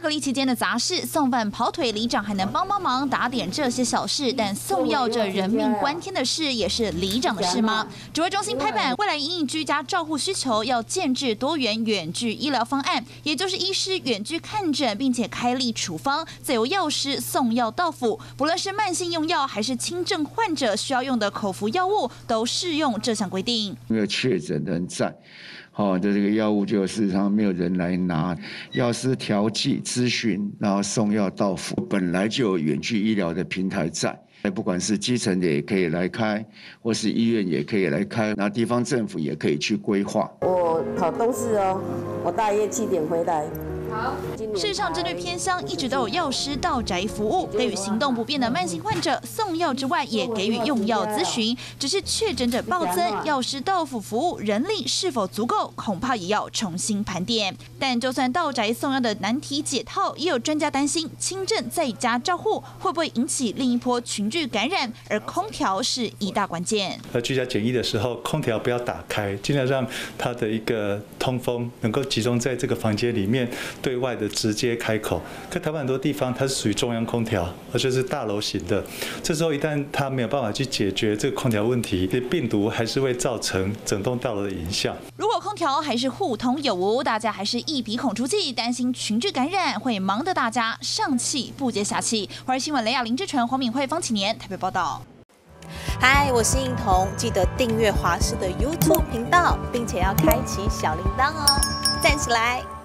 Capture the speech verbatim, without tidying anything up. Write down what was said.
隔离期间的杂事，送饭跑腿里长还能帮帮忙打点这些小事，但送药这人命关天的事，也是里长的事吗？指挥中心拍板，未来因应居家照护需求，要建制多元远距医疗方案，也就是医师远距看诊，并且开立处方，再由药师送药到府。不论是慢性用药还是轻症患者需要用的口服药物，都适用这项规定。 没有确诊人在。 好的，这个药物就事实上没有人来拿，药师调剂、咨询，然后送药到府。本来就有远距医疗的平台在，不管是基层的也可以来开，或是医院也可以来开，然后地方政府也可以去规划。 我跑东市哦，我大约七点回来。 事实上，针对偏乡一直都有药师到宅服务，给予行动不便的慢性患者送药之外，也给予用药咨询。只是确诊者暴增，药师到府服务人力是否足够，恐怕也要重新盘点。但就算到宅送药的难题解套，也有专家担心轻症在家照护会不会引起另一波群聚感染，而空调是一大关键。 呃，居家检疫的时候，空调不要打开，尽量让它的一个通风能够集中在这个房间里面。 对外的直接开口，可台湾很多地方它是属于中央空调，而且是大楼型的。这时候一旦它没有办法去解决这个空调问题，病毒还是会造成整栋大楼的影响。 如果空调还是互通有无，大家还是一鼻孔出气，担心群聚感染，会忙得大家上气不接下气。华视新闻雷亚林志纯、黄敏慧、方启年台北报道。 嗨，我是映彤，记得订阅华视的 YouTube 频道，并且要开启小铃铛哦，站起来。